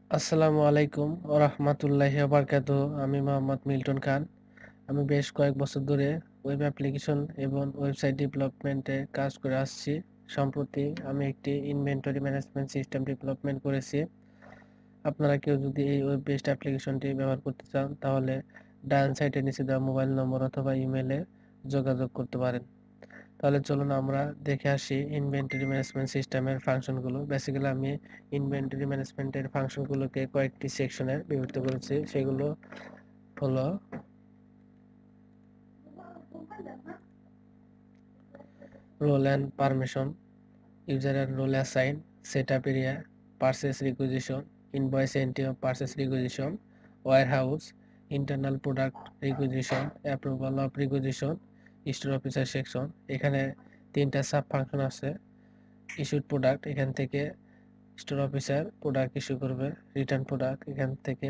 আসসালামু আলাইকুম ওয়া রাহমাতুল্লাহি ওয়া বারাকাতুহু। আমি মোহাম্মদ মিল্টন খান। আমি বেশ কয়েক বছর ধরে ওয়েব অ্যাপ্লিকেশন এবং ওয়েবসাইট ডেভেলপমেন্টে কাজ করে আসছি। সম্প্রতি আমি একটি ইনভেন্টরি ম্যানেজমেন্ট সিস্টেম ডেভেলপমেন্ট করেছি। আপনারা কেউ যদি এই ওয়েব বেসড অ্যাপ্লিকেশনটি ব্যবহার করতে চান তাহলে ডান সাইডে নিচে দেওয়া মোবাইল নম্বর অথবা ইমেইলে যোগাযোগ করতে পারেন। তাহলে চলুন আমরা দেখে আসি ইনভেন্টরি ম্যানেজমেন্ট সিস্টেমের ফাংশনগুলো। বেসিক্যালি আমি ইনভেন্টরি ম্যানেজমেন্টের ফাংশনগুলোকে কয়েকটি সেকশনে বিভক্ত করেছি। সেগুলো হলো role and permission, user and role assign, setup area, purchase requisition, invoice entry of purchase requisition, warehouse, internal product requisition, approval of requisition, store officer section. এখানে তিনটা সাব ফাংশন আছে। ইস্যুড প্রোডাক্ট, এখান থেকে স্টোর অফিসার প্রোডাক্ট ইস্যু করবে। Return product, এখান থেকে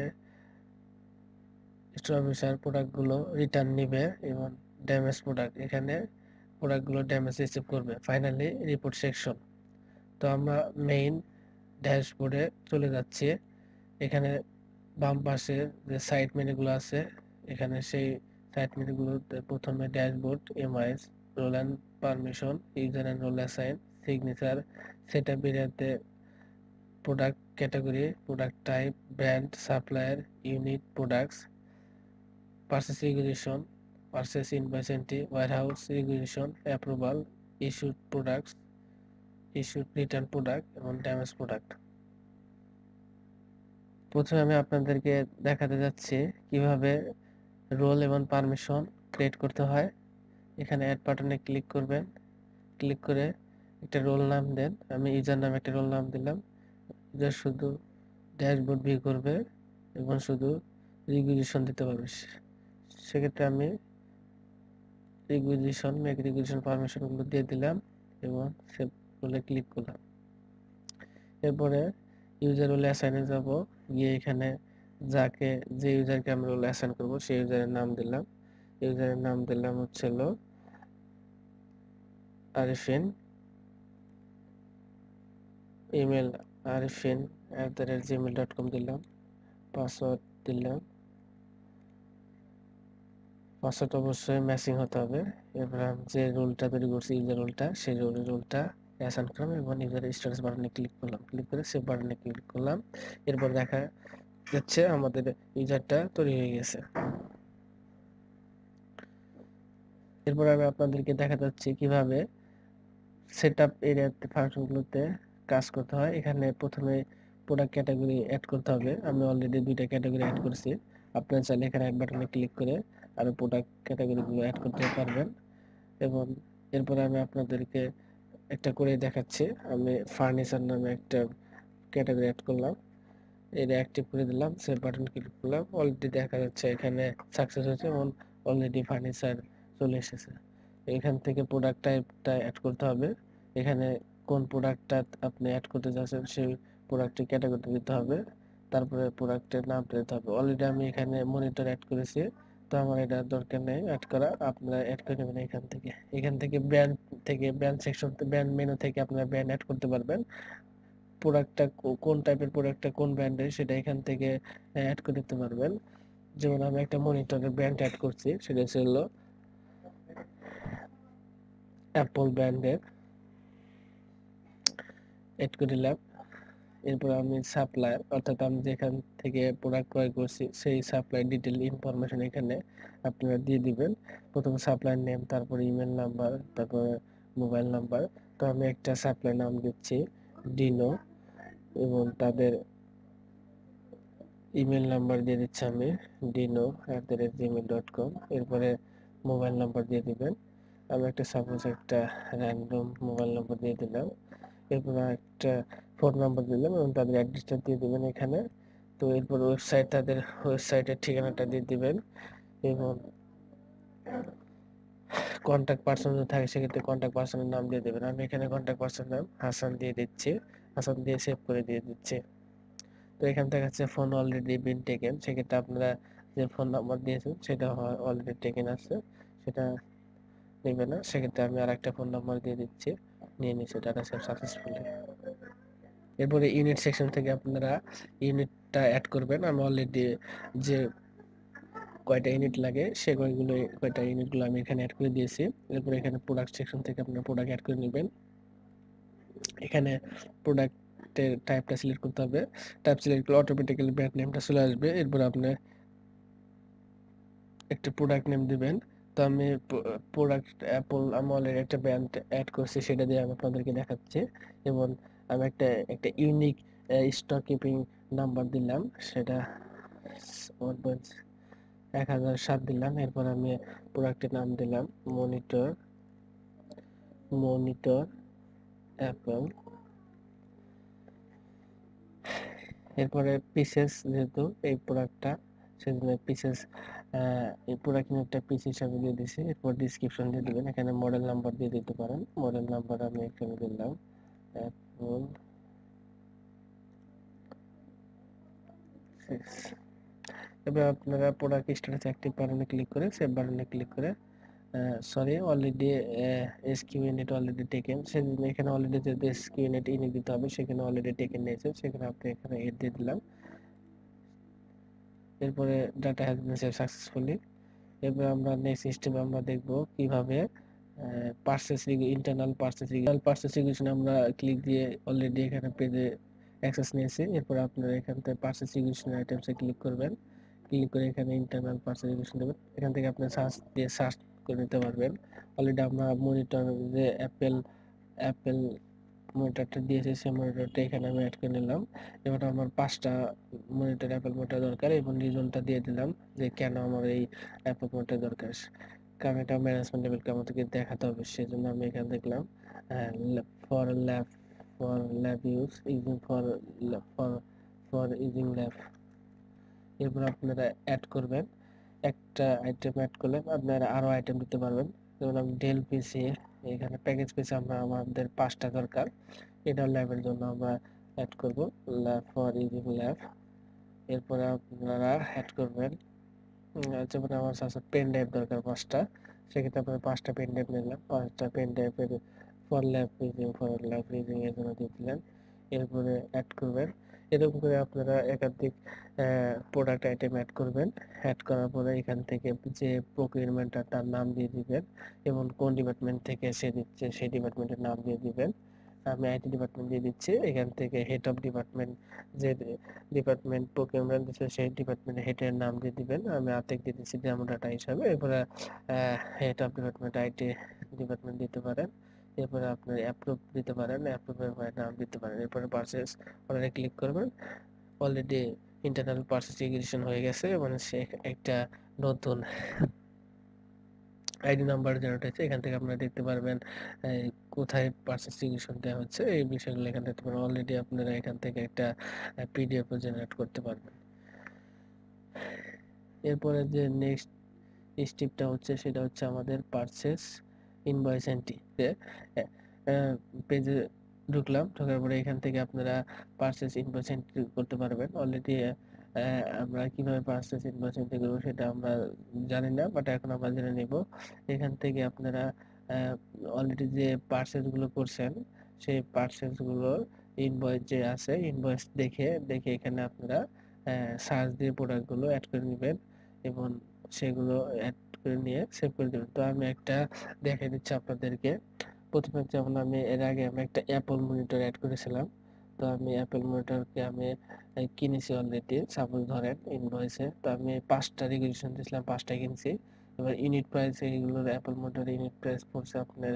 store officer প্রোডাক্টগুলো return নিবে। এবং ড্যামেজ প্রোডাক্ট, এখানে প্রোডাক্টগুলো ড্যামেজ রিসিভ করবে। Finally report section. তো আমরা মেইন ড্যাশবোর্ডে চলে যাচ্ছি। এখানে বাম পাশে যে সাইড মেনুগুলো আছে, এখানে সেই সাইড মেনুগুলোতে প্রথমে dashboard, MIS, role and permission, user and role assign, signature, setup এরিয়াতে product category, product type, brand, supplier, unit, products, purchase requisition, purchase invoice entry, warehouse requisition, approval, issued products, issued return product এবং damage product. প্রথমে আমি আপনাদেরকে দেখাতে যাচ্ছি কিভাবে role এবং permission create করতে হয়। এখানে অ্যাড বাটনে ক্লিক করবেন। ক্লিক করে একটা রোল নাম দেন। আমি ইউজার নামে একটা রোল নাম দিলাম। ইউজার শুধু ড্যাশবোর্ড ভিউ করবে এবং শুধু রিকুইজিশন দিতে পারবে। সেক্ষেত্রে আমি মেক রিকুইজিশন পারমিশনগুলো দিয়ে দিলাম এবং সেভ বলে ক্লিক করলাম। এরপরে ইউজার রোলে অ্যাসাইনে যাব। গিয়ে এখানে যে ইউজারকে আমি রোল অ্যাসাইন করব সেই ইউজারের নাম দিলাম। ইউজারের নাম দিলাম হলো আরিফিন। ইমেল arifin@gmail.com দিলাম। পাসওয়ার্ড দিলাম। পাসওয়ার্ড অবশ্যই ম্যাচিং হতে হবে। এরপর আমি যে রোলটা তৈরি করছি, ইউজার রোলটা, সেই রোলটা অ্যাসাইন করলাম এবং ইউজারের স্ট্যাটাস বাটনে ক্লিক করলাম। ক্লিক করে সেভ বাটনে ক্লিক করলাম। এরপর দেখা যাচ্ছে আমাদের ইউজারটা তৈরি হয়ে গেছে। এরপর আমি আপনাদেরকে দেখা যাচ্ছে কিভাবে সেটআপ এরিয়াতে ফাংশনগুলোতে কাজ করতে হয়। এখানে প্রথমে প্রোডাক্ট ক্যাটাগরি অ্যাড করতে হবে। আমি অলরেডি দুইটা ক্যাটাগরি অ্যাড করেছি। আপনারা চাইলে এখানে অ্যাড বাটনে ক্লিক করে আরো প্রোডাক্ট ক্যাটাগরিগুলো অ্যাড করতে পারবেন। এবং এরপরে আমি আপনাদেরকে একটা করে দেখাচ্ছি। আমি ফার্নিচার নামে একটা ক্যাটাগরি অ্যাড করলাম। এটা অ্যাক্টিভ করে দিলাম, সেভ বাটন ক্লিক করলাম। অলরেডি দেখা যাচ্ছে এখানে সাকসেস হয়েছে এবং অলরেডি ফার্নিচার চলে এসেছে। এখান থেকে প্রোডাক্ট টাইপটা অ্যাড করতে হবে। এখানে কোন প্রোডাক্টটা আপনি অ্যাড করতে যাচ্ছেন সেই প্রোডাক্টের ক্যাটাগরি দিতে হবে। তারপরে প্রোডাক্টের নামটা দিতে হবে। অলরেডি আমি এখানে মনিটর অ্যাড করেছি, তো আমার এটা দরকার নেই অ্যাড করা। আপনারা অ্যাড করে নেবেন এখান থেকে ব্র্যান্ড সেকশন, ব্র্যান্ড মেনু থেকে আপনারা ব্র্যান্ড অ্যাড করতে পারবেন। প্রোডাক্টটা কোন টাইপের, প্রোডাক্টটা কোন ব্র্যান্ডের সেটা এখান থেকে অ্যাড করে দিতে পারবেন। যেমন আমি একটা মনিটরের ব্র্যান্ড অ্যাড করছি, সেটা হলো অ্যাপল ব্র্যান্ডের, অ্যাড করে দিলাম। এরপর আমি সাপ্লায়ার, অর্থাৎ আমি যেখান থেকে প্রোডাক্ট ক্রয় করছি সেই সাপ্লাই ডিটেল ইনফরমেশন এখানে আপনারা দিয়ে দিবেন। প্রথমে সাপ্লায়ার নেম, তারপরে ইমেল নাম্বার, তারপরে মোবাইল নাম্বার। তো আমি একটা সাপ্লাই নাম দিচ্ছি ডিনো এবং তাদের ইমেল নাম্বার দিয়ে দিচ্ছি আমি dino@gmail.com। এরপরে মোবাইল নাম্বার দিয়ে দিবেন। আমি সাপোজ একটা র্যান্ডম মোবাইল নাম্বার দিয়ে দিলাম। এরপর একটা ফোন নাম্বার দিলাম এবং তাদের অ্যাড্রেসটা দিয়ে দিবেন এখানে। তো এরপর তাদের ওয়েবসাইটের ঠিকানাটা দিয়ে দিবেন এবং কন্ট্যাক্ট পার্সন যদি থাকে সেক্ষেত্রে কন্ট্যাক্ট পার্সনের নাম দিয়ে দেবেন। আমি এখানে কন্ট্যাক্ট পার্সনের নাম হাসান দিয়ে দিচ্ছি। হাসান দিয়ে সেভ করে দিয়ে দিচ্ছি। তো এখান থেকে হচ্ছে ফোন অলরেডি বিন টেকেন, সেক্ষেত্রে আপনারা যে ফোন নাম্বার দিয়েছেন সেটা অলরেডি টেকেন আছে, সেটা নেবে না। সেক্ষেত্রে আমি আর একটা ফোন নাম্বার দিয়ে দিচ্ছি, নিয়ে নিচ্ছে ডাটা সেভ সাকসেসফুলি। এরপরে ইউনিট সেকশন থেকে আপনারা ইউনিট ইউনিটটা অ্যাড করবেন। আমি অলরেডি যে কয়টা ইউনিট লাগে সে কয়টা ইউনিটগুলো আমি এখানে অ্যাড করে দিয়েছি। এরপর এখানে প্রোডাক্ট সেকশন থেকে আপনার প্রোডাক্ট অ্যাড করে নেবেন। এখানে প্রোডাক্টের টাইপটা সিলেক্ট করতে হবে। টাইপ সিলেক্ট করলে অটোমেটিক্যালি ব্র্যান্ড নেমটা চলে আসবে। এরপর আপনি একটা প্রোডাক্ট নেম দিবেন। তো আমি প্রোডাক্ট অ্যাপল আমি অলরেডি একটা ব্র্যান্ড অ্যাড করছি, সেটা দিয়ে আমি আপনাদেরকে দেখাচ্ছি। এবং আমি একটা ইউনিক স্টক কিপিং নাম্বার দিলাম, সেটা 1007 দিলাম। এরপর আমি প্রোডাক্টের নাম দিলাম মনিটর অ্যাপল। এরপরে পিসেস, যেহেতু এই প্রোডাক্টটা সেজন্য পিসেস এই প্রোডাক্ট একটা পিস হিসাবে দিয়ে দিছি। এরপর ডিসক্রিপশন দিয়ে দিবেন, এখানে মডেল নাম্বার দিয়ে দিতে পারেন। মডেল নাম্বার আমি এখানে দিলাম অ্যাপল 6। এবার আপনারা প্রোডাক্ট স্ট্যাটাস অ্যাক্টিভ বাটনে ক্লিক করে সেভ বাটনে ক্লিক করে sorry already SQ unit already taken, সেজন্য এখানে অলরেডি যে এসকিউ ইউনিট ইনি দিতে হবে সেখানে অলরেডি টেকেন নিয়েছে, সেখানে আপনি এখানে এড দিয়ে দিলাম। এরপরে data has been save successfully. এবার আমরা নেক্সট স্টেপে আমরা দেখব কিভাবে ইন্টারনাল পারচেস রিকোয়েশন আমরা ক্লিক দিয়ে অলরেডি এখানে পেজে অ্যাক্সেস নিয়েছি। এরপর আপনারা এখান থেকে পারচেস রিকোয়েশন আইটেমসে ক্লিক করবেন। ক্লিক করে এখানে ইন্টারনাল পারচেস রিকোয়েশন দেবেন। এখান থেকে আপনি সার্চ করে নিতে পারবেন। অলরেডি আমরা মনিটর যে অ্যাপেল মনিটরটা দিয়েছে সেই মনিটরটা এখানে আমি অ্যাড করে নিলাম। এবার আমার 5টা মনিটর অ্যাপেল মনিটর দরকার এবং রিজনটা দিয়ে দিলাম যে কেন আমার এই অ্যাপেল মনিটর দরকার, কারণ এটা ম্যানেজমেন্ট লেভেলকে আমাদেরকে দেখাতে হবে। সেজন্য আমি এখানে দেখলাম for lab use using for using lab. এরপর আপনারা অ্যাড করবেন, একটা আইটেম অ্যাড করলে আপনারা আরো আইটেম দিতে পারবেন। যেমন আমি ডেল পিসি, এখানে প্যাকেজ পিসি আমাদের 5টা দরকার, এটা ল্যাবের জন্য আমরা অ্যাড করব ল্যাব ফর ইউজিং ল্যাব। এরপরে আপনারা অ্যাড করবেন যেমন আমার কাছে পেন ড্রাইভ দরকার 5টা, সেক্ষেত্রে আপনারা 5টা পেন ড্রাইভ নিলাম। 5টা পেন ড্রাইভের ফর ল্যাব ইউজিং এর জন্য দিয়ে দিলেন। এরপরে অ্যাড করবেন। এরকম করে আপনারা একাধিক প্রোডাক্ট আইটেম অ্যাড করবেন। অ্যাড করার পরে এখান থেকে যে প্রকিউরমেন্টটা তার নাম দিয়ে দিবেন এবং কোন ডিপার্টমেন্ট থেকে সে দিচ্ছে সেই ডিপার্টমেন্টের নাম দিয়ে দিবেন। আমি আইটি ডিপার্টমেন্ট দিয়ে দিচ্ছি। এখান থেকে হেড অফ ডিপার্টমেন্ট, যে ডিপার্টমেন্ট প্রকিউরমেন্ট দিচ্ছে সেই ডিপার্টমেন্টের হেডের নাম দিয়ে দিবেন। আমি আতেক দিয়ে দিচ্ছি ডেমো ডাটা হিসাবে। এরপরে head of department IT department দিতে পারেন। এরপরে আপনি অ্যাপ্রুভ দিতে পারেন, অ্যাপ্রুভের নাম দিতে পারেন। এরপরে পারচেজ অর্ডারে ক্লিক করবেন। অলরেডি ইন্টারনাল পারচেজ রিকোয়েশন হয়ে গেছে, মানে সে একটা নতুন আইডি নাম্বার জেনারেট হয়েছে। এখান থেকে আপনারা দেখতে পারবেন কোথায় পারচেজ রিকোয়েশন দেওয়া হচ্ছে, এই বিষয়গুলো এখানে দেখতে পারেন। অলরেডি আপনারা এখান থেকে একটা পিডিএফ জেনারেট করতে পারবেন। এরপরে যে নেক্সট স্টেপটা হচ্ছে সেটা হচ্ছে আমাদের পারচেজ ইনভয়েস এন্ট্রি। পেজে ঢোকার পরে এখান থেকে আপনারা পারচেজ ইনভয়েস এন্ট্রি করতে পারবেন। অলরেডি আমরা কিভাবে পারচেজ ইনভয়েস এন্ট্রি করবো সেটা আমরা জানি না, বাট এখন আমরা জেনে নিব। এখান থেকে আপনারা অলরেডি যে পারচেজ গুলো করছেন সেই পারচেজ গুলোর ইনভয়েস যে আছে, ইনভয়েস দেখে এখানে আপনারা সার্চ দিয়ে প্রোডাক্ট গুলো অ্যাড করে নেবেন এবং সেগুলো অ্যাড করে নিয়ে সেভ করে দেবেন। তো আমি একটা দেখিয়ে দিচ্ছি আপনাদেরকে। প্রথমে যেমন আমি এর আগে আমি একটা অ্যাপল মনিটর অ্যাড করেছিলাম। তো আমি অ্যাপল মনিটরকে আমি কিনেছি অলরেডি, সাপোজ ধরেন ইনভয়েসে। তো আমি 5টা রিকোয়েশন দিয়েছিলাম, 5টা কিনছি। এবার ইউনিট প্রাইস, এইগুলোর অ্যাপল মনিটর ইউনিট প্রাইস পড়ছে আপনার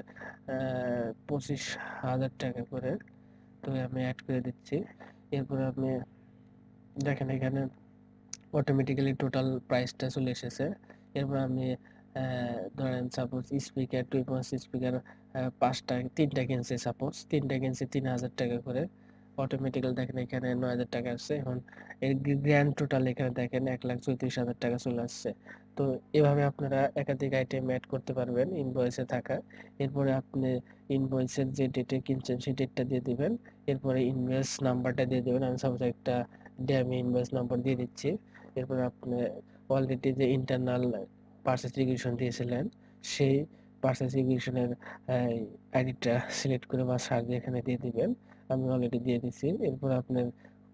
25,000 টাকা করে। তো আমি অ্যাড করে দিচ্ছি। এরপরে আপনি দেখেন এখানে অটোমেটিক্যালি টোটাল প্রাইসটা চলে এসেছে। এরপর আমি ধরেন সাপোজ স্পিকার 2.6 স্পিকার 3টা কিনছি, সাপোজ 3টা কিনছি 3,000 টাকা করে। অটোমেটিক্যালি দেখেন এখানে 9,000 টাকা আসছে। এখন এর গ্র্যান্ড টোটাল এখানে দেখেন 1,34,000 টাকা চলে আসছে। তো এভাবে আপনারা একাধিক আইটেম অ্যাড করতে পারবেন ইনভয়েসে থাকা। এরপরে আপনি ইনভয়েসের যে ডেটে কিনছেন সেই ডেটটা দিয়ে দিবেন। এরপরে ইনভয়েস নাম্বারটা দিয়ে দেবেন। আমি সাপোজ একটা ড্যামি ইনভয়েস নাম্বার দিয়ে দিচ্ছি। এরপরে আপনি অলরেডি যে ইন্টারনাল পারচেজ রিকোয়েশন দিয়েছিলেন সেই পারচেজ রিকোয়েশনের আইডিটা সিলেক্ট করে বা সার্চ দিয়ে এখানে দিয়ে দিবেন। আমি অলরেডি দিয়ে দিচ্ছি। এরপর আপনার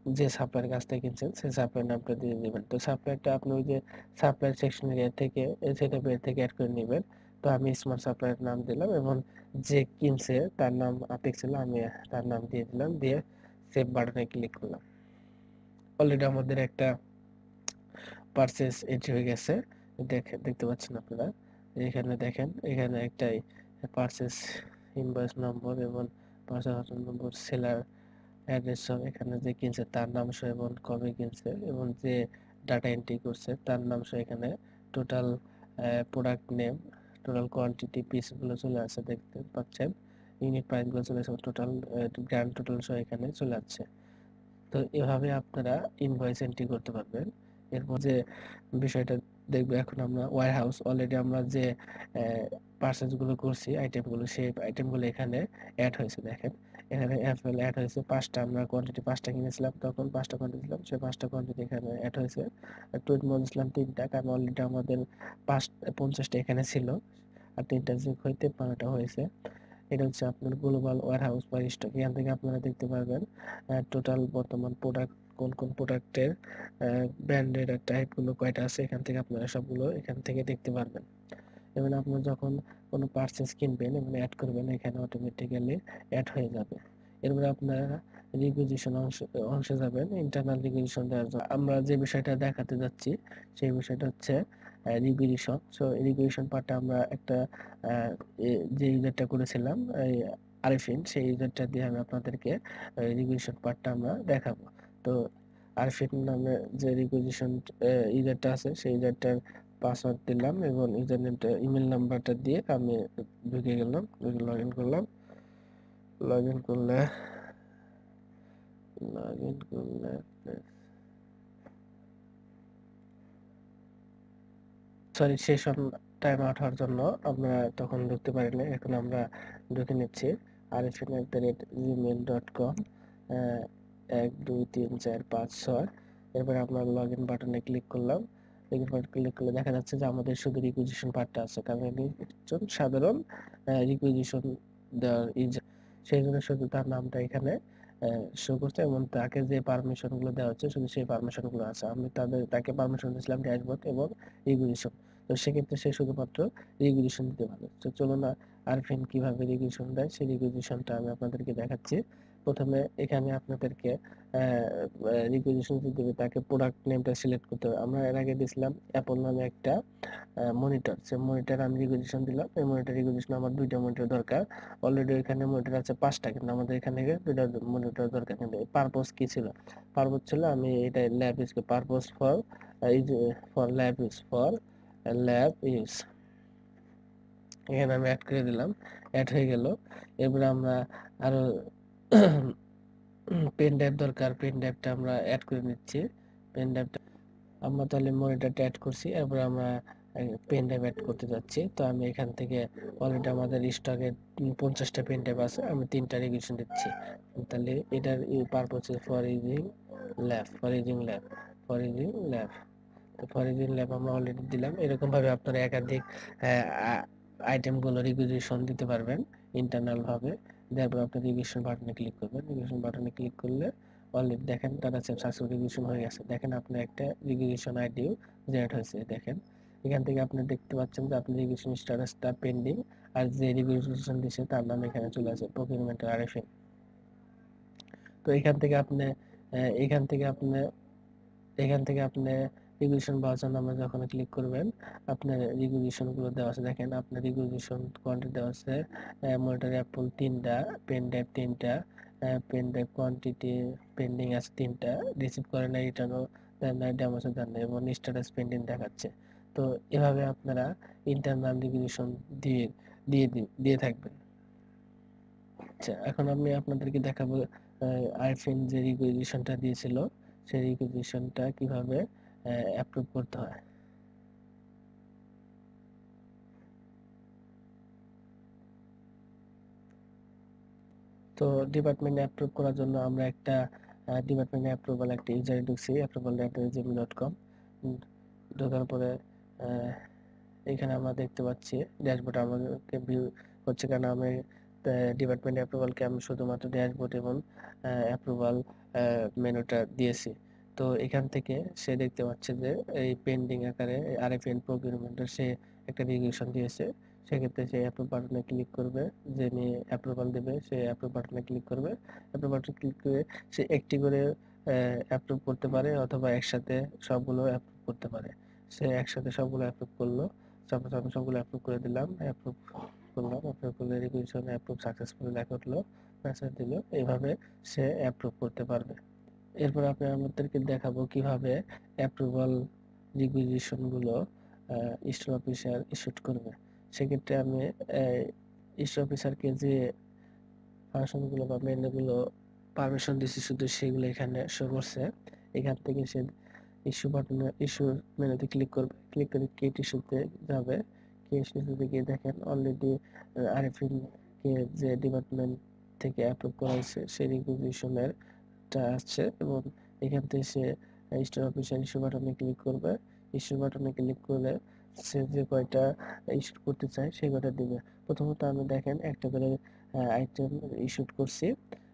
যে সাপ্লায়ার কাছ থেকে কিনছেন সেই সাপ্লায়ার নামটা দিয়ে দিবেন। তো সাপ্লায়ারটা আপনি ওই যে সাপ্লায়ার সেকশন এরিয়া থেকে সেটআপ এরিয়া থেকে অ্যাড করে নেবেন। তো আমি স্মার্ট সাপ্লায়ার নাম দিলাম এবং যে কিনছে তার নাম আতিক ছিল, আমি তার নাম দিয়ে দিলাম, দিয়ে সেভ বাটনে ক্লিক করলাম। অলরেডি আমাদের একটা পারচেজ এন্ট্রি হয়ে গেছে, দেখতে পাচ্ছেন আপনারা। এখানে দেখেন, এখানে একটাই পারচেজ ইনভয়েস নম্বর এবং পারচেজ নম্বর, সেলার অ্যাড্রেস সহ, এখানে যে কিনছে তার নাম সহ এবং কবে কিনছে এবং যে ডাটা এন্ট্রি করছে তার নাম সহ, এখানে total product name, total quantity, পিসগুলো চলে আসছে, দেখতে পাচ্ছেন। ইউনিট প্রাইসগুলো চলে আসছে, টোটাল গ্র্যান্ড টোটাল সহ এখানে চলে আসছে। তো এভাবে আপনারা ইনভয়েস এন্ট্রি করতে পারবেন। এরপর যে বিষয়টা দেখবো, এখন আমরা ওয়্যার হাউস, অলরেডি আমরা যে পার্সেস গুলো করছি, আইটেমগুলো, সেই আইটেমগুলো এখানে অ্যাড হয়েছে। দেখেন এখানে অ্যাপেল অ্যাড হয়েছে 5টা, আমরা কোয়ান্টিটি 5টা কিনেছিলাম, তখন 5টা কোয়ান্টিটি ছিলাম, সেই 5টা কোয়ান্টিটি এখানে অ্যাড হয়েছে। টুইট মজছিলাম 3টা, কারণ অলরেডি আমাদের 50টা এখানে ছিল, আর 3টা যোগ হইতে 15টা হয়েছে। এটা হচ্ছে আপনার গ্লোবাল ওয়্যারহাউস বা স্টক। এখান থেকে আপনারা দেখতে পারবেন টোটাল বর্তমান প্রোডাক্ট, কোন কোন প্রোডাক্টের ব্র্যান্ডের টাইপগুলো কয়টা আছে, এখান থেকে আপনারা সবগুলো এখান থেকে দেখতে পারবেন। এবং আপনারা যখন কোনো পারচেজ কিনবেন এবং অ্যাড করবেন, এখানে অটোমেটিক্যালি অ্যাড হয়ে যাবে। এরপরে আপনারা রিকুইজিশন অংশে যাবেন, ইন্টারনাল রিকুইজিশন দেওয়ার জন্য। আমরা যে বিষয়টা দেখাতে যাচ্ছি সেই বিষয়টা হচ্ছে রিকুইজিশন। সো রিকুইজিশন পার্টটা আমরা একটা যে ইউজারটা করেছিলাম আরিফিন, সেই ইউজারটা দিয়ে আমি আপনাদেরকে রিকুইজিশন পার্টটা আমরা দেখাবো। তো আরিফিন নামে যে রিকুইজিশন ইউজারটা আছে, সেই ইউজারটার পাসওয়ার্ড দিলাম এবং ইউজার নেমটা, ইমেল নাম্বারটা দিয়ে আমি ঢুকে গেলাম, লগ ইন করলাম। লগ ইন করলে লগ ইন করলে সরি, সেশন টাইম আউট হওয়ার জন্য আপনারা তখন ঢুকতে পারেন। এখন আমরা ঢুকে নিচ্ছি arifin@gmail.com 1 2 3 4 5 6। এরপরে আমরা লগ ইন বাটনে ক্লিক করলাম। লগ ইন বাটনে ক্লিক করলে দেখা যাচ্ছে যে আমাদের শুধু রিকুইজিশন পার্টটা আছে, কারণ আমি একজন সাধারণ রিকুইজিশন দেওয়ার ইউজার, সেই জন্য শুধু তার নামটা এখানে শো করছে এবং তাকে যে পারমিশন গুলো দেওয়া হচ্ছে শুধু সেই পারমিশন গুলো আছে। আমি তাকে পারমিশন দিয়েছিলাম ড্যাশবোর্ড এবং রিকুইজিশন। তো সেক্ষেত্রে সে শুধুমাত্র রিকুইজিশন দিতে পারে। তো চলুন আরফিন কিভাবে রিকুইজিশন দেয় সেই রিকুইজিশনটা আমি আপনাদেরকে দেখাচ্ছি। প্রথমে এখানে আপনাদেরকে রিকুইজিশন দিতে হবে, তাকে প্রোডাক্ট নেমটা সিলেক্ট করতে হবে। আমরা এর আগে দিয়েছিলাম অ্যাপল নামে একটা মনিটর, সে মনিটর আমি রিকুইজিশন দিলাম। এই মনিটর রিকুইজিশন আমার 2টা মনিটর দরকার। অলরেডি এখানে মনিটর আছে 5টা, কিন্তু আমাদের এখানে 2টা মনিটর দরকার। কিন্তু পারপোজ কি ছিল? পারপোজ ছিল আমি এটা lab use, purpose for for lab use, for lab use, এখানে আমি অ্যাড করে দিলাম, অ্যাড হয়ে গেল। এরপরে আমরা আরো পেন ড্রাইভ দরকার, পেন ড্রাইভটা আমরা অ্যাড করে নিচ্ছি। পেন ড্রাইভটা আমরা তাহলে মনিটরটা অ্যাড করছি, এরপর আমরা পেন ড্রাইভ অ্যাড করতে যাচ্ছি। তো আমি এখান থেকে অলরেডি আমাদের স্টকে 50টা পেন ড্রাইভ আছে, আমি 3টা রিকুইজিশন দিচ্ছি। তাহলে এটার purpose for using lab, for using lab, for using lab. তো ফর ইউজিং ল্যাব আমরা অলরেডি দিলাম। এরকম ভাবে আপনারা একাধিক আইটেমগুলো রিকুইজিশন দিতে পারবেন ইন্টারনাল ভাবে। তারপর আপনি রিকুইজিশন বাটনে ক্লিক করবেন। রিকুইজিশন বাটনে ক্লিক করলে অলরেডি দেখেন ডাটা সেট সাকসেসফুল রিকুইজিশন হয়ে গেছে। দেখেন আপনার একটা রিকুইজিশন আইডিও জেনারেট হয়েছে। দেখেন এখান থেকে আপনি দেখতে পাচ্ছেন যে আপনি রিকুইজিশন স্ট্যাটাসটা পেন্ডিং, আর যে রিকুইজিশন দিয়েছে তার নাম এখানে চলে আসে, প্রকিউরমেন্ট আরএফএ। তো এখান থেকে আপনি এখান থেকে আপনি এখান থেকে আপনি রিকুইজিশন ভার্সন নামে যখন ক্লিক করবেন, আপনার রিকুইজিশন গুলো দেওয়া আছে। দেখেন আপনার রিকুইজিশন কোয়ান্টিটি দেওয়া আছে, মনিটর অ্যাপল 3টা, পেন ড্রাইভ 3টা, পেন ড্রাইভ কোয়ান্টিটি পেন্ডিং আছে 3টা, রিসিভ করে না, রিটার্নও দেন না, ড্যামেজও দেন না, এবং স্ট্যাটাস পেন্ডিং দেখাচ্ছে। তো এভাবে আপনারা ইন্টারনাল রিকুইজিশন দিয়ে দিয়ে দিয়ে থাকবেন। আচ্ছা, এখন আমি আপনাদেরকে দেখাবো আরফিন যে রিকুইজিশনটা দিয়েছিল সেই রিকুইজিশনটা কিভাবে অ্যাপ্রুভ করতে হয়। তো ডিপার্টমেন্ট অ্যাপ্রুভ করার জন্য আমরা একটা ডিপার্টমেন্ট অ্যাপ্রুভাল একটা ইউজারে ঢুকছি, approval@gmail.com। ঢোকার পরে এখানে আমরা দেখতে পাচ্ছি ড্যাশবোর্ড আমাদেরকে ভিউ হচ্ছে, কারণ আমি ডিপার্টমেন্ট অ্যাপ্রুভালকে আমি শুধুমাত্র ড্যাশবোর্ড এবং অ্যাপ্রুভাল মেনুটা দিয়েছি। তো এখান থেকে সে দেখতে পাচ্ছে যে এই পেন্ডিং আকারে আরএফএন প্রকিউরমেন্টের সে একটা রিকুয়েশন দিয়েছে। সেক্ষেত্রে সে অ্যাপ্রুভ বাটনে ক্লিক করবে, যে নিয়ে অ্যাপ্রুভাল দেবে সে অ্যাপ্রুভ বাটনে ক্লিক করবে। অ্যাপ্রুভ বাটনে ক্লিক করে সে একটি করে অ্যাপ্রুভ করতে পারে অথবা একসাথে সবগুলো অ্যাপ্রুভ করতে পারে। সে একসাথে সবগুলো অ্যাপ্রুভ করলো। সাপোজ আমি সবগুলো অ্যাপ্রুভ করে দিলাম, অ্যাপ্রুভ করলাম, অ্যাপ্রুভ করলে রিকুয়েশন অ্যাপ্রুভ সাকসেসফুলি লেখা উঠলো, মেসেজ দিল। এইভাবে সে অ্যাপ্রুভ করতে পারবে। এরপর আমি আপনাদেরকে দেখাবো কিভাবে অ্যাপ্রুভাল রিকুইজিশন গুলো স্টোর অফিসার ইস্যুড করবে। সেক্ষেত্রে আমি স্টোর অফিসারকে যে ফাংশনগুলো বা মেনুগুলো পারমিশন দিচ্ছি শুধু সেগুলো এখানে শো করছে। এখান থেকে সে ইস্যু বাটনে ইস্যু মেনুতে ক্লিক করবে, ক্লিক করে কেট ইস্যুতে যাবে। কেট ইস্যুতে গিয়ে দেখেন অলরেডি আরএফএন কে যে ডিপার্টমেন্ট থেকে অ্যাপ্রুভ করা হয়েছে সেই রিকুইজিশনের টা আসছে এবং এখান থেকে সে স্টোর অফিসার ইস্যু বাটনে ক্লিক করবে। ইস্যু বাটনে ক্লিক করলে সে যে কয়টা ইস্যু করতে চায় সেই কয়টা দিবে। প্রথমত আমি দেখেন একটা করে আইটেম ইস্যুড করছি।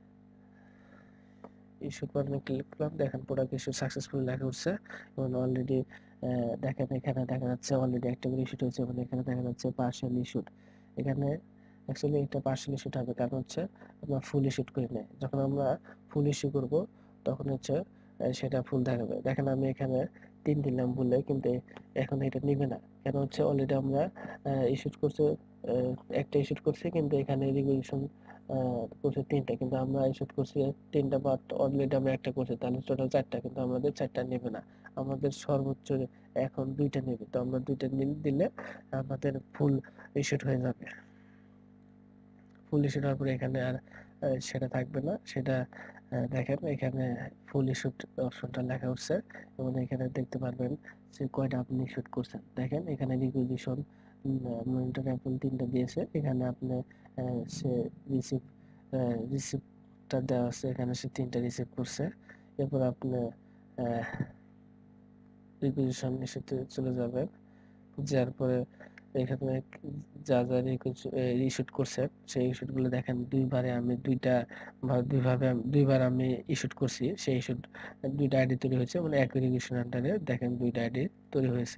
ইস্যু বাটনে ক্লিক করলাম, দেখেন প্রোডাক্ট ইস্যু সাকসেসফুলি লেখা উঠছে এবং অলরেডি দেখেন এখানে দেখা যাচ্ছে অলরেডি একটা করে ইস্যুড হয়েছে এবং এখানে দেখা যাচ্ছে পার্শিয়াল ইস্যুড। এখানে অ্যাকচুয়ালি এটা পার্শিয়াল ইস্যুড হবে, কারণ হচ্ছে আমরা ফুল ইস্যুড করি না। যখন আমরা ফুল ইস্যু করব তখন হচ্ছে সেটা ফুল দেখাবে। দেখেন আমি এখানে 3 দিলাম বলে, কিন্তু এখন এটা নিবে না। কেন হচ্ছে অলরেডি আমরা ইস্যুড করছে একটা ইস্যুড করছি, কিন্তু এখানে রিকুইজিশন করছে 3টা, কিন্তু আমরা ইস্যুড করছি 3টা, বাট অলরেডি আমরা একটা করছি, তাহলে টোটাল 4টা, কিন্তু আমাদের 4টা নেবে না। আমাদের সর্বোচ্চ এখন 2টা নেবে। তো আমরা 2টা দিলে আমাদের ফুল ইস্যুড হয়ে যাবে। ফুল ইস্যুড হওয়ার পরে এখানে আর সেটা থাকবে না। সেটা দেখেন এখানে ফুল ইস্যুড অপশনটা লেখা উঠছে এবং এখানে দেখতে পারবেন যে কয়টা আপনি ইস্যুড করছেন। দেখেন এখানে রিকুইজিশন মনিটর অ্যাপল 3টা দিয়েছে। এখানে আপনি সে রিসিভ রিসিভটা দেওয়া আছে, এখানে সে 3টা রিসিভ করছে। এরপর আপনি রিকুইজিশন ইস্যুতে চলে যাবেন। যার পরে এখানে যা যা ইস্যুড করছে সেই ইস্যুড গুলো দেখেন দুইবারে আমি দুইবার আমি ইস্যুড করছি। সেই ইস্যুড 2টা আইডি তৈরি হয়েছে, মানে এক ভেরিফিকেশন আন্ডারে দেখেন 2টা আইডি তৈরি হয়েছে।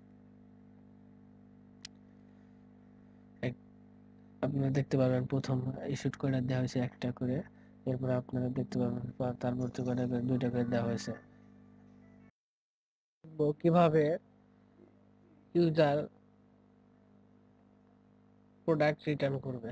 আপনারা দেখতে পারবেন প্রথম ইস্যুড করে দেওয়া হয়েছে একটা করে, এরপর আপনারা দেখতে পাবেন তারপর 2টা করে দেওয়া হয়েছে। কিভাবে ইউজার প্রোডাক্ট রিটার্ন করবে।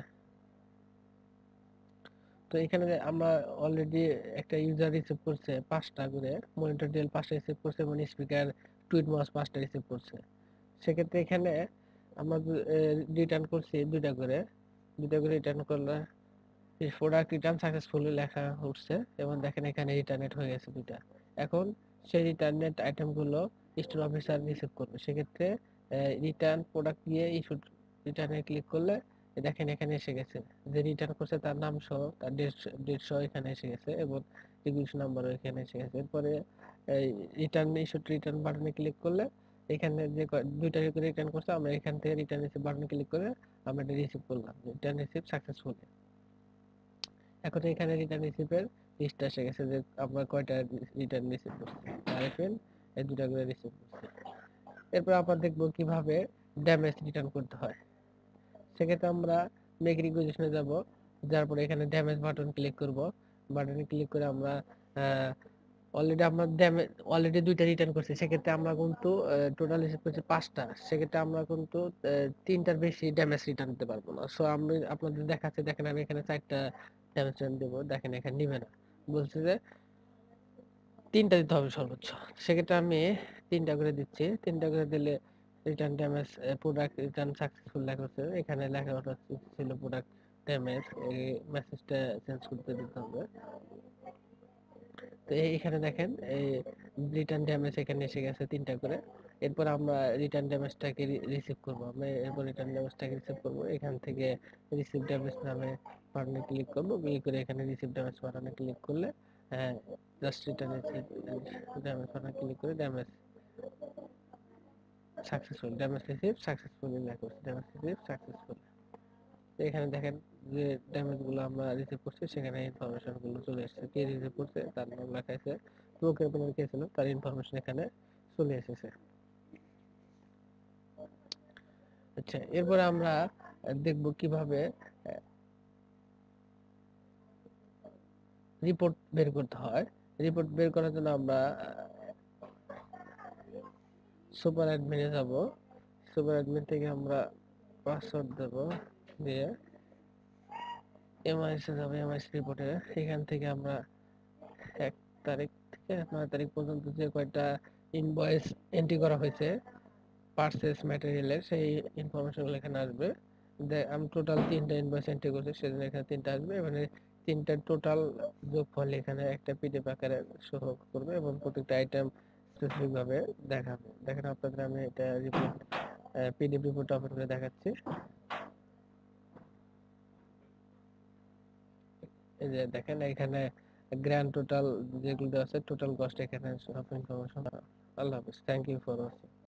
তো এখানে আমরা অলরেডি একটা ইউজার রিসিভ করছে 5টা করে, মনিটর ডিএল 5টা রিসিভ করছে এবং স্পিকার টুইট মাউস 5টা রিসিভ করছে। সেক্ষেত্রে এখানে আমরা রিটার্ন করছি 2টা করে রিটার্ন করলে প্রোডাক্ট রিটার্ন সাকসেসফুলি লেখা উঠছে এবং দেখেন এখানে রিটার্নেট হয়ে গেছে 2টা। এখন সেই রিটার্নেট আইটেমগুলো স্টোর অফিসার রিসিভ করবে। সেক্ষেত্রে রিটার্ন প্রোডাক্ট দিয়ে ইস্যু রিটার্নে ক্লিক করলে দেখেন এখানে এসে গেছে, যে রিটার্ন করছে তার নাম সহ তার ডেট সহ এখানে এসে গেছে এবং রিকুইজিশন নাম্বারও এখানে এসে গেছে। এরপরে রিটার্ন বাটনে ক্লিক করলে এখানে যে 2টা রিটার্ন করছে আমরা এখান থেকে রিটার্ন রিসিভ বাটনে ক্লিক করে আমরা এটা রিসিভ করলাম, রিটার্ন রিসিভ সাকসেসফুলি। এখন এখানে রিটার্ন রিসিভের লিস্ট এসে গেছে যে আমরা কয়টা রিটার্ন রিসিভ করছি। আরএফএল এই 2টা করে রিসিভ করছি। এরপর আমরা দেখব কিভাবে ড্যামেজ রিটার্ন করতে হয়। সেক্ষেত্রে আমরা মেক রিকুইজিশনে যাব, যার পরে এখানে ড্যামেজ বাটন ক্লিক করব। বাটনে ক্লিক করে আমরা অলরেডি 2টা রিটার্ন করছি। সেক্ষেত্রে আমরা কিন্তু টোটাল রিসিভ করছি 5টা। সেক্ষেত্রে আমরা কিন্তু 3টার বেশি ড্যামেজ রিটার্ন দিতে পারবো না। সো আমি আপনাদের দেখাচ্ছি, দেখেন আমি এখানে 4টা ড্যামেজ রিটার্ন দেবো, দেখেন এখানে নিবে না, বলছে যে 3টা দিতে হবে সর্বোচ্চ। সেক্ষেত্রে আমি 3টা করে দিচ্ছি। 3টা করে দিলে return damage product return successful লেখা হচ্ছে, এখানে লেখা ছিল প্রোডাক্ট ড্যামেজ, এই মেসেজটা চেঞ্জ করতে দিতে হবে। তো এখানে দেখেন এই রিটার্ন ড্যামেজ এখানে এসে গেছে 3টা করে। এরপর আমরা রিটার্ন ড্যামেজটাকে রিসিভ করব। আমরা এরপর রিটার্ন ড্যামেজটাকে রিসিভ করব। এখান থেকে রিসিভ ড্যামেজ নামে বাটনে ক্লিক করব, ক্লিক করে এখানে রিসিভ ড্যামেজ বাটনে ক্লিক করলে জাস্ট রিটার্ন রিসিভ ড্যামেজ বাটনে ক্লিক করে damage successful, damage receive successfully লেখা আছে, ড্যামেজ রিসিভ সাকসেসফুল। এখানে দেখেন যে ড্যামেজ গুলো আমরা রিসিভ করছি সেখানে ইনফরমেশন গুলো চলে এসেছে, কে রিসিভ করছে তার নাম লেখা আছে, প্রোগ্রামার কে ছিল তার ইনফরমেশন এখানে চলে এসেছে। আচ্ছা, এরপরে আমরা দেখব কিভাবে রিপোর্ট বের করতে হয়। রিপোর্ট বের করার জন্য আমরা সুপার অ্যাডমিনে যাব। সুপার অ্যাডমিন থেকে আমরা পাসওয়ার্ড দেব, দিয়ে এমআইএস এ যাব। এমআইএস রিপোর্টে এখান থেকে আমরা 1 তারিখ থেকে 9 তারিখ পর্যন্ত যে কয়টা ইনভয়েস এন্ট্রি করা হয়েছে পারচেজ ম্যাটেরিয়ালের, সেই ইনফরমেশনগুলো এখানে আসবে। আমি টোটাল 3টা ইনভয়েস এন্ট্রি করছি, সেজন্য এখানে 3টা আসবে। এখানে 3টার টোটাল যোগফল এখানে একটা পিডিএফ আকারে শো করবে এবং প্রত্যেকটা আইটেম স্পেসিফিক ভাবে দেখাবে। দেখেন আপনাদের আমি এটা রিপোর্ট পিডিএফ রিপোর্ট ওপেন করে দেখাচ্ছি। এই যে দেখেন এখানে গ্র্যান্ড টোটাল যেগুলো আছে, টোটাল কস্ট এখানে সব ইনফরমেশন। আল্লাহ হাফেজ, থ্যাংক ইউ ফর ওয়াচিং।